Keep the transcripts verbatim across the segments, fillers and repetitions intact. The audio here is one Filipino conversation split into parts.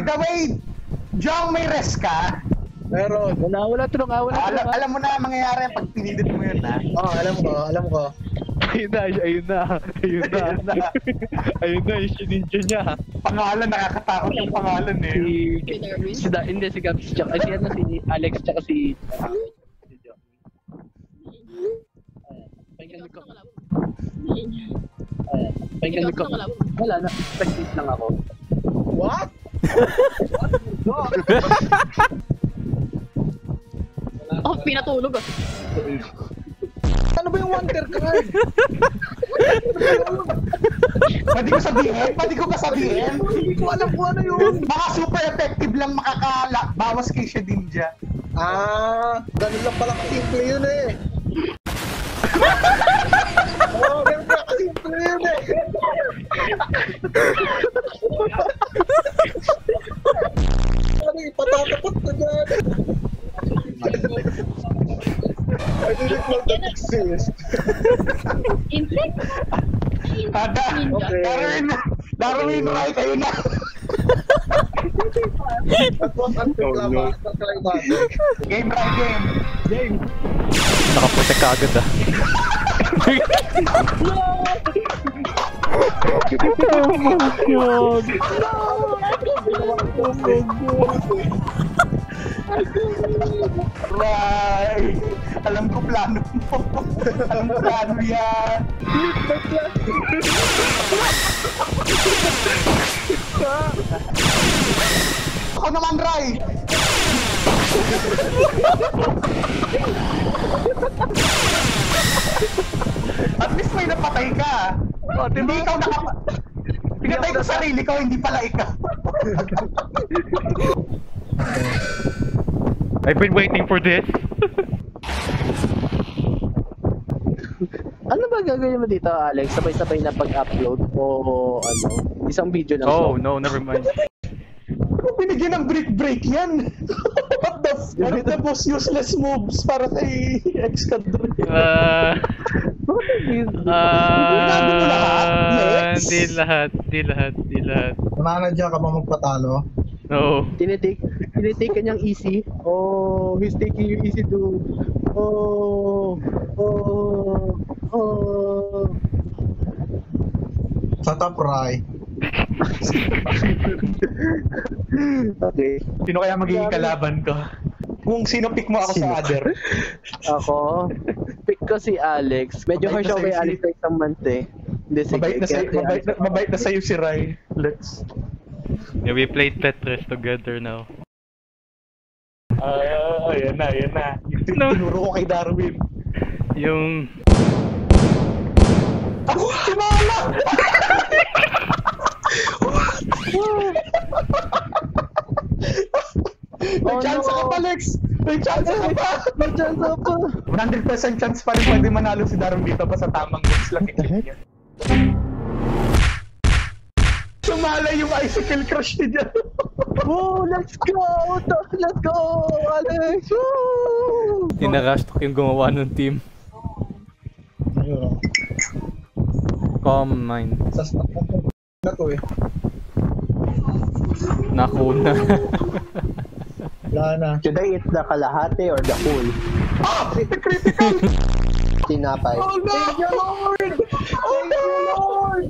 the way, Jong, may rest ka? Meron. Wala, wala tulong, ah, wala Alam, tulong. alam mo na ang mangyayari pag pinindot mo yun, ha? Oo, oh, alam ko, alam ko. Ayun na, ayun na, ayun na. Ayun na, yung sininja niya. Pangalan, nakakatakot yung pangalan eh. Si, si, da, hindi, si Gabs, tsaka, si, ano, si Alex, tsaka si... si John. Pakinggan ko. Pakinggan ko. Wala na, practice lang ako. What? What? Oh, pinatulog ah. Ano ba yung wonder card? Pwede ko sabihin? Pwede ko ba sabihin? Hindi ko alam kung ano yun. Mga super effective lang makakabawas kay Shedinja. Ah, ganun lang pala kasimple yun eh. Oo, ganun pala kasimple yun eh. Ano ipatatapot na dyan? I didn't know that exist. Insect? Ada, Okay. Darwin, Darwin, right, ayun na. That was anticlimactic. Game, right, game. Game. Nakaputek ka agad ah. Oh my god. Right. Alam ko plano mo. Alam ko plano yan. Ako naman, Ray. At least may napatay ka. Oh, diba? Hindi ikaw nakapa... Pinatay ko sarili ko, hindi pala ikaw. I've been waiting for this. Ano ba gagawin mo dito, Alex? Sabay-sabay na pag-upload o ano? Isang video lang. Oh no, never mind. Binigyan ng break-break yan. What the f... One of the most useless moves para kay Excadre. Uh, Ginagawa mo lahat, uh, Lex? Di lahat, di lahat, di lahat. Nananadya ka ba magpatalo? No. Tinitake, tinitake kanyang easy. Oh, he's taking you easy dude. Oh, oh, oh. Sa top right. Okay. Sino kaya magiging kalaban ko? Kung sino pick mo ako Sino? sa other. Ako, pick ko si Alex. Medyo Mabait harsh na ako kay sa'yo si- Alex na isang month eh. Hindi, sige. Mabait na, kaya sa'yo, kay mabait, na, Alex. mabait na sa'yo si Rai. Let's... Yeah, we played Tetris together now. Ah, ayan na, ayan na. Yung No. tinuro ko kay Darwin. Yung... Ako, si Mama! May Oh, chance no. ka pa, Lex! May chance ka pa! May chance ako pa. one hundred percent chance pa rin pwede manalo si Darwin dito pa sa tamang moves lang i-click niya. Sumalay yung icicle crush niya. Oh, let's go! Let's go, Alex! Woo! Tinarashtok yung gumawa ng team. Ayun. Calm mind. Sa stock na to eh. Nakuna. Wala na. Should I eat the kalahati or the whole? Ah! Critical! Tinapay. Oh no! Thank you, Lord! Oh no! Lord!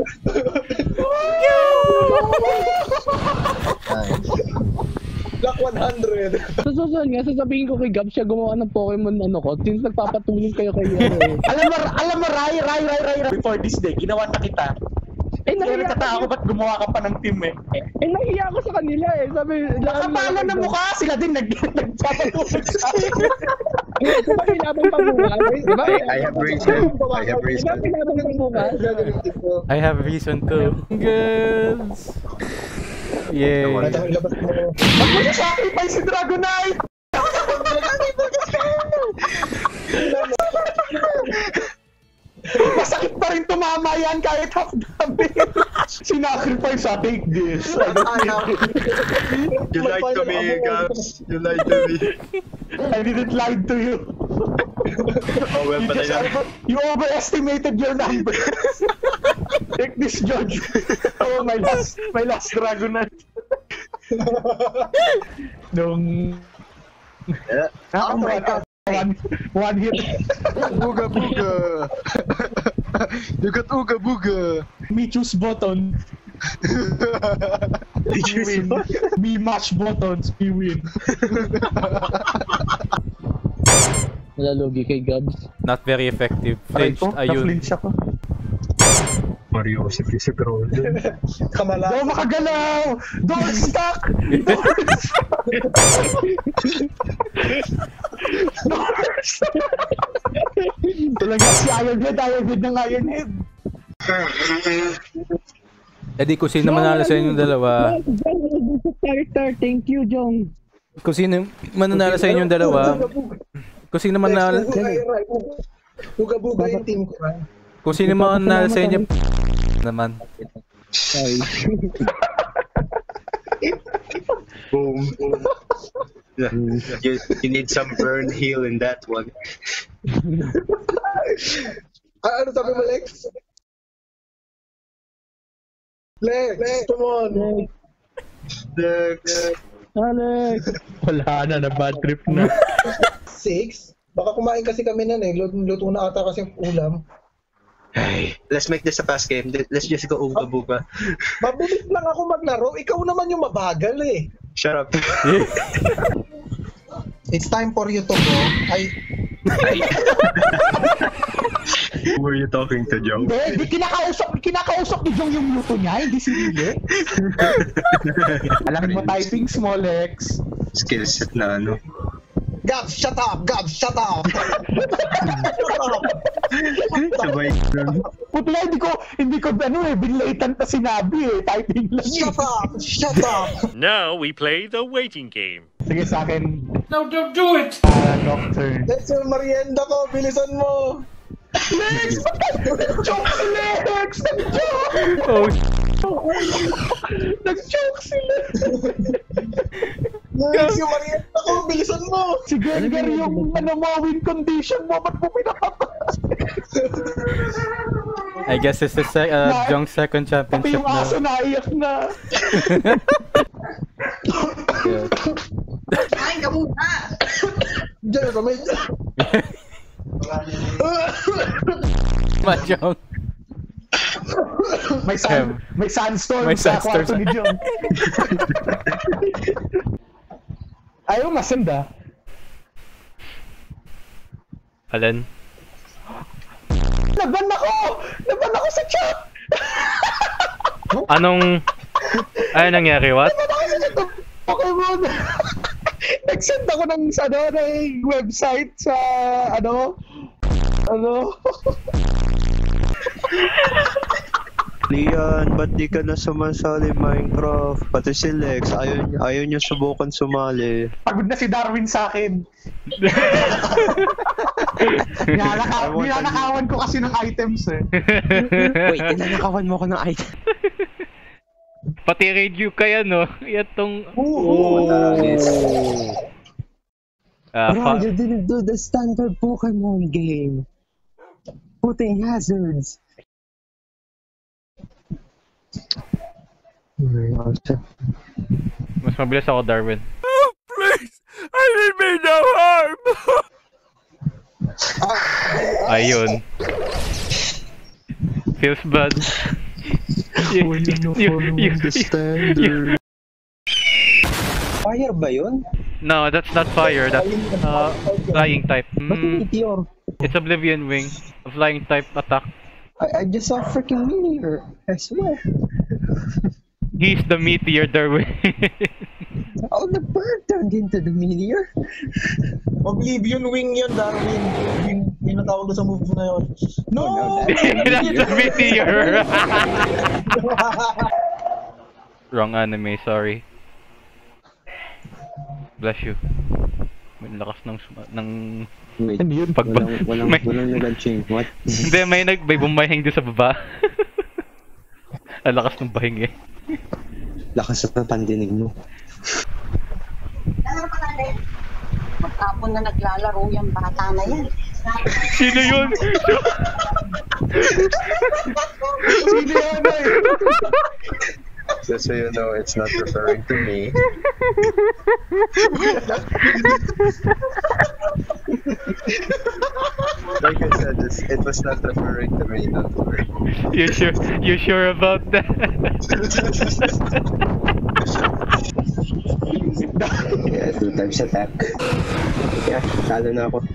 Black one hundred. Sa susunod nga, sasabihin ko kay Gab siya gumawa ng Pokemon ano ko, since nagpapatulong kayo kay ano eh. Alam mo, alam mo, Rai, Rai, Rai, Rai, Rai. Before this day, ginawa na kita. Eh, Kaya nahiya nagtataka ako, ba't gumawa ka pa ng team eh? eh, nahiya ako sa kanila eh. Sabi, Nakapala na mukha, sila din nag nagpapatulog sa akin. Di ba pinabang pabukas? Di ba? I have reason. I have Di ba reason. pinabang pabukas? I have reason to. Girls! Yay! Labas mo. Ba't mo siya sacrifice si Dragonite? Masakit pa rin tumama yan kahit half damage. Sinacrifice sa take this. I don't need it. You lied to me, Gabs. You lied to me. I didn't lie to you. Oh well, You, patay just na. over, you overestimated your numbers. Take this, George. Oh, my last, my last Dragonite. Nung... Yeah. Oh my God. One, one hit. Booga booga. You got ooga booga. Me choose button. Me win. Me match buttons. Me win. Nalalogi kay Gabs. Not very effective. Flinched, ayun. Na-flinch ako. Mario si Christopher Holden. Kamala. Don't makagalaw! Don't stuck! Don't stuck! Don't stuck! Talaga si Ironhead, Ironhead ng Ironhead. Eh di kung sino manalo sa inyong dalawa. Character, thank you, Jong. Kung sino mananalo sa inyong dalawa. Kung sino manalo. Buga-buga yung team ko. Kung sino mananalo sa inyo. Naman. Boom. Yeah. You, you need some burn heal in that one. Ah, ano sabi mo, Lex? Lex, come on. Lex. Alex! Wala na, na bad trip na. Six? Baka kumain kasi kami nun eh. Luto, luto na ata kasi ulam. Hey, let's make this a fast game. Let's just go ooga booga. Mabilis lang ako maglaro. Ikaw naman yung mabagal eh. Shut up. It's time for you to go. Ay, Who were you talking to, Joe? Hindi, di kinakausap, kinakausap ni Jong yung luto niya, hindi si Lili. Alam mo typing small X. Skill set na ano. Gabs, shut up! Gabs, shut up! Shut up! Sabay nun. Putla, hindi ko, hindi ko ano eh, binlatan pa sinabi eh, typing lang eh. Shut up! Shut up! Now we play the waiting game. Sige sa akin. No, don't do it! Ah, doctor. Lex, yung merienda ko, bilisan mo! Lex! Nag-joke si Lex! Nag-joke! Oh, Nag-joke si Lex! Lex, yung merienda ko, bilisan mo! Si Gengar yung ano mo, win condition mo, ba't mo pinapatay? I guess this is uh, Jong's second Pati championship yung aso now. naiyak na. Yeah. Kain ka muna! Diyan, kamay. Ma, Jong. May sun, may sandstorm May sa sandstorm kwarto sa- ni Jong. Ayaw masanda. Alan? Laban ako! Laban ako sa chat! Anong... Ano nangyari, what? Laban ako sa chat ng Pokemon! Nag-send ako ng ano, ng website sa ano... Ano? Lian, ba't di ka na sumasali Minecraft? Pati si Lex, ayaw, niya- ayaw niya subukan sumali. Pagod na si Darwin sa akin. Nilalaka, nilalakawan ko kasi ng items eh. Wait, tinanakawan mo ko ng item. Pati radio kaya, no? Yan tong... Oh, nice. Ah, Bro, fa- you didn't do the standard Pokemon game. Putting hazards. mas mabilis ako, Darwin. Please! I didn't mean no harm! Ayun. Feels bad. You, you, you, you, you, Fire ba yun? no, that's not fire. That's uh, flying type. Ba't Mm, meteor? it's Oblivion Wing. A flying type attack. I, I just saw a freaking meteor. I swear. He's the meteor, Darwin. Oh, the bird turned into the meteor. Oblivion Wing yun, Darwin. Yung tinatawag ko sa move na yun. No! That's the meteor. Wrong anime, sorry. Bless you. May lakas ng suma- ng Wait, Ano yun? pagba. walang, walang, May- walang nag-change. What? Hindi, may nag may bumahing doon sa baba. Ang lakas ng bahing eh. Lakas sa pandinig mo. Ano pa natin? Magkapon na naglalaro yung bata na yan. Sino yun? Sino yan eh? Just so you know, it's not referring to me. Like I said, it's, it was not referring to me, don't worry. You sure? You sure about that? Yeah, two times attack. Yeah, talo na ako.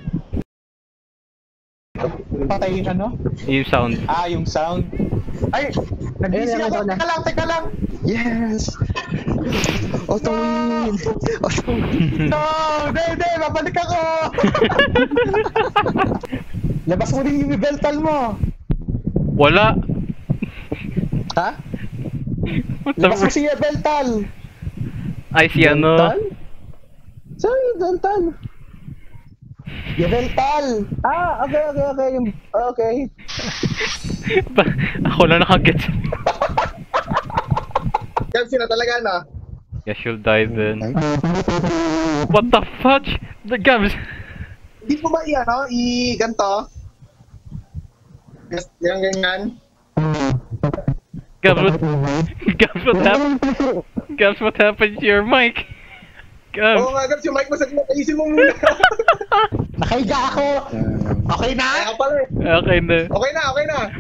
Patay yung ano? Yung sound. Ah, yung sound. Ay! Nag-busy Ayun, ako! ayun, Teka lang, teka lang! Yes! Auto win! Auto win! No! Hindi, hindi! Babalik ako! Labas mo din yung Beltal mo! Wala. Ha? What the Labas mo f- si Beltal! Ay, si ano? Saan yung Beltal? Beltal! Ah, okay, okay, okay. Yung, okay. Ba- Ako lang nakagets. Gabs na talaga na. Guess you'll die then. What the fudge? The Gabs. Hindi mo ba i-ano? I-ganto? Yes, yung ganyan. Gabs, what? Gabs, what happened? Gabs, what happened to your mic? Gabs. Oo nga, Gabs, yung mic mo sa ayusin mo muna. Nakahiga ako! Okay na? Kaya pala eh. Okay na. Okay na, okay na.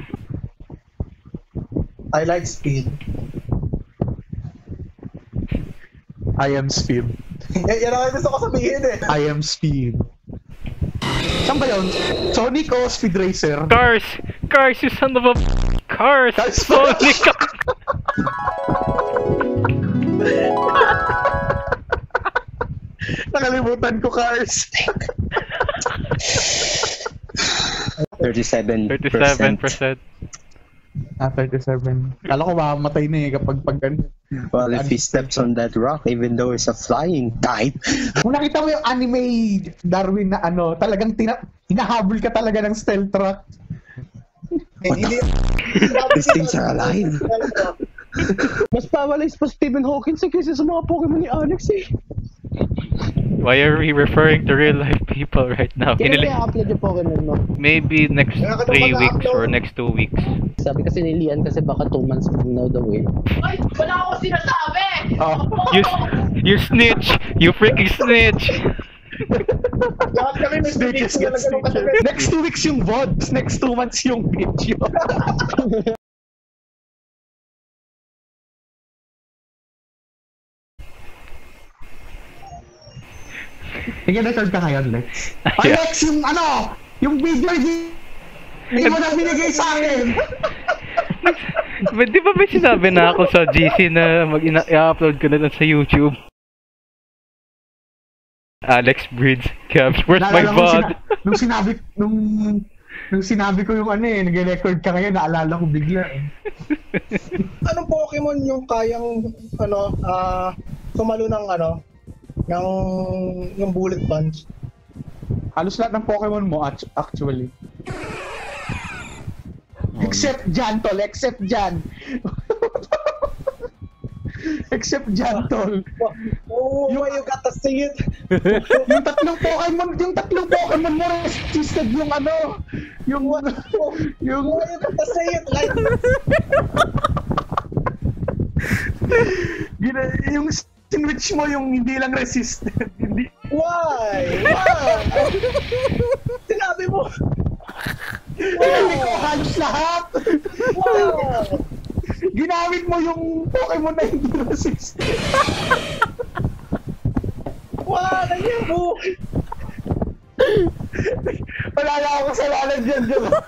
I like speed. I am Speed. Y- yan ang gusto ko sabihin eh. I am Speed. Saan ba yun? Sonic o Speed Racer? Cars! Cars, you son of a... Cars! Cars. Sonic! Nakalimutan ko, Cars. thirty-seven percent. thirty-seven percent. Ah, thirty-seven. Kala ko mamamatay na eh kapag pag ganun. Well, if he steps on that rock, even though it's a flying type, Kung nakita mo yung anime Darwin na ano, talagang tina hinahabol ka talaga ng stealth truck. Eh, hindi- these things are alive. Mas powerless pa Stephen Hawking kaysa sa mga Pokemon ni Onyx eh. Why are we referring to real life people right now? Kailan Hinili- kaya upload yung Pokemon mo? Maybe next three weeks or next two weeks. Sabi kasi ni Lian kasi baka two months from now daw eh. Ay, wala akong sinasabi! Oh. You, you snitch! You freaking snitch! Lahat kami may Snitches speed get na ganun katagal. snitches. Next two weeks yung V O D, next two months yung video. Nag-record ka ngayon, Lex? Ay, Yeah. Lex, yung ano, yung video, hindi, hindi mo na binigay sa akin. But di ba may sinabi na ako sa G C na mag-i-upload ko na lang sa YouTube? Alex Breeds, Cabs, where's my Naalala ko V O D? sina- nung sinabi, nung, nung sinabi ko yung ano eh, nag-record ka ngayon, naalala ko bigla eh. Anong Pokemon yung kayang, ano, ah, sumalo ng, ano, ng, yung bullet punch? Halos lahat ng Pokemon mo act- actually. Except Jan, tol. Except Jan. Except Jan, tol. Oh, you, you gotta say it. Yung tatlong Pokemon, yung tatlong Pokemon mo resisted yung ano, yung, yung, Oh, you gotta say it like, gina- yung sinwitch mo yung hindi lang resisted. Hindi. why? Why? Sinabi mo. Sinabi ko halos lahat. Wow. Ginamit mo yung Pokemon na hindi resisted. Wow, nangyay mo. Wala na ako kasalanan dyan, di ba?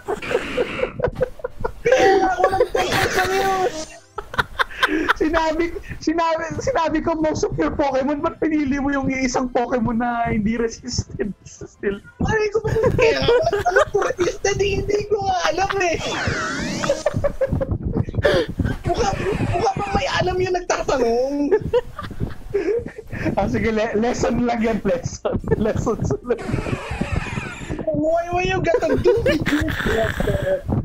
Ako lang sa news. Sinabi, sinabi, sinabi ko most of your Pokemon, ba't pinili mo yung isang Pokemon na hindi resisted still? Ay, ko ba kaya ako alam ko resisted, hindi ko nga alam eh. Mukha, mukha pa may alam yung nagtatanong. Ah, sige, le- lesson lang yan, lesson. Lessons lang. Why were you gonna do this?